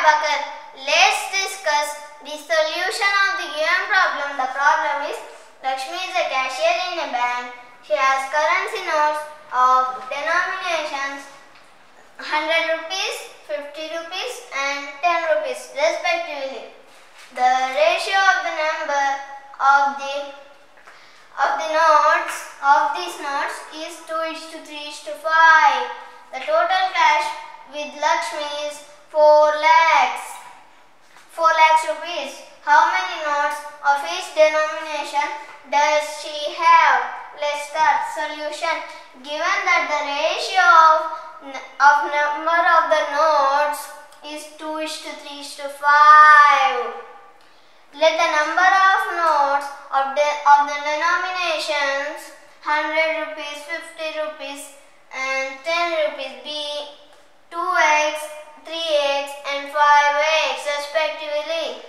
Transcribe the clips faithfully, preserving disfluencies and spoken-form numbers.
Abakar. Let's discuss the solution of the given problem. The problem is Lakshmi is a cashier in a bank. She has currency notes of denominations one hundred rupees, fifty rupees and ten rupees respectively. The ratio of the number of the of the notes of these notes is two is to three is to five. The total cash with Lakshmi is four lakhs. four lakhs rupees. How many notes of each denomination does she have? Let's start. Solution. Given that the ratio of, of number of the notes is two is to three is to five. Let the number of notes of the, of the denominations one hundred rupees, fifty rupees and ten rupees be two x, three x and five x respectively.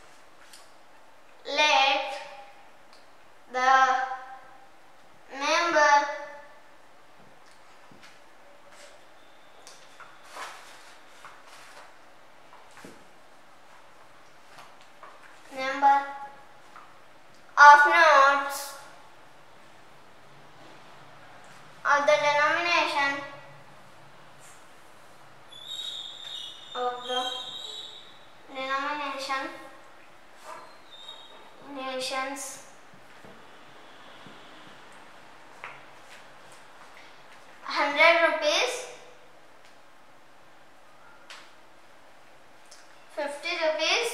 Let the number number of notes of the denomination of the denomination nations one hundred rupees, fifty rupees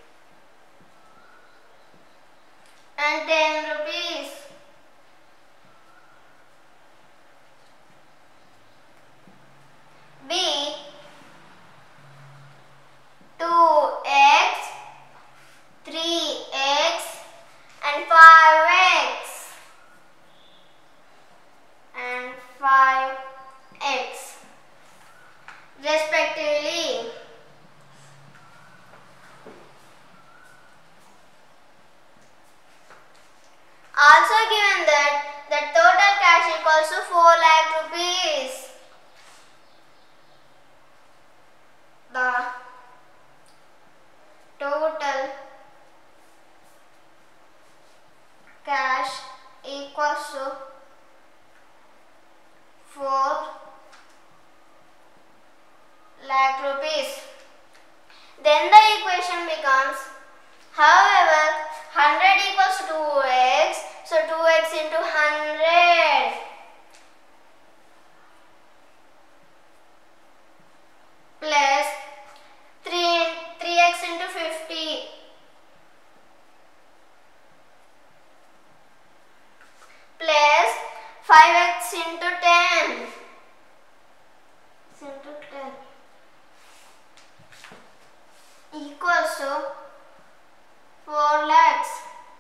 and ten rupees. B two x, three x and five x and five x respectively. Also given that the total cash equals to four lakh rupees. The total cash equals to four lakh rupees. Then the equation becomes, however, one hundred equals to two x, so two x into one hundred plus three x into fifty plus five x into ten into ten equals to four lakhs.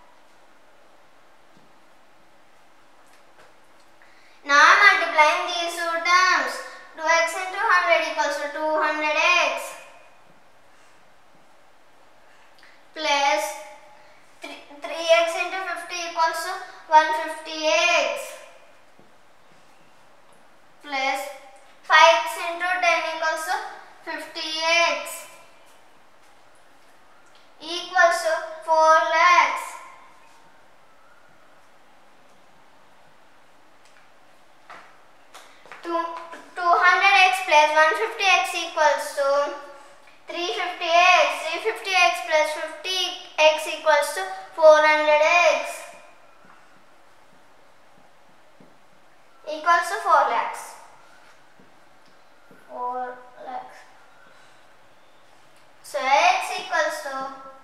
Now I am multiplying these two terms. two x into one hundred equals to two hundred x plus three x into fifty equals to one hundred fifty x plus five x into ten equals to fifty x equals to four lakhs. two hundred x plus one hundred fifty x equals to three hundred fifty x. three hundred fifty x plus fifty x equals to four hundred x equals to four lakhs. four lakhs. So x equals to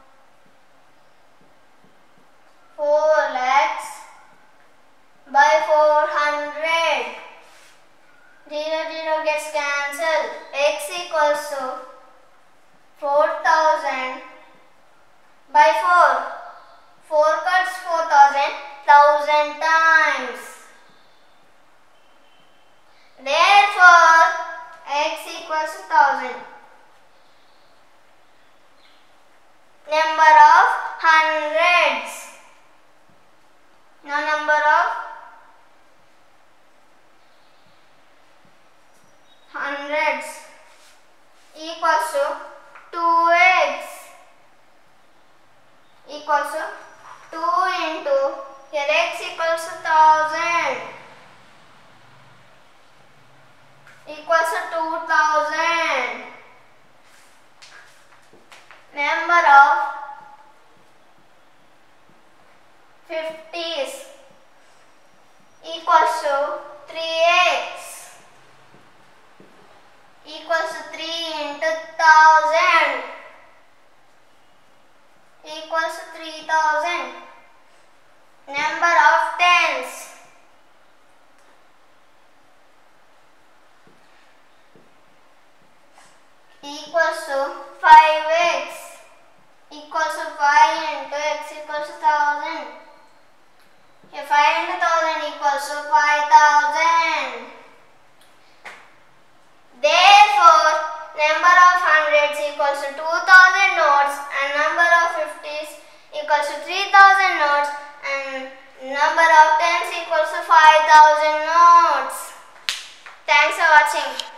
four lakhs by four hundred. zero zero gets cancelled. X equals to four thousand by four. four cuts four thousand, thousand times. Therefore, x equals to one thousand. Number of hundreds. Now number of hundreds equals to two x equals to two into here x equals to one thousand equals to two thousand. Number of fifties equals to three x equals to three into one thousand equals to three thousand. Number of tens equals to five x equals to five into x equals to one thousand. Here five into one thousand equals to five thousand. Therefore, number of hundreds equals to two thousand notes and number of fifties equals to three thousand notes and number of tens equals to five thousand notes. Thanks for watching.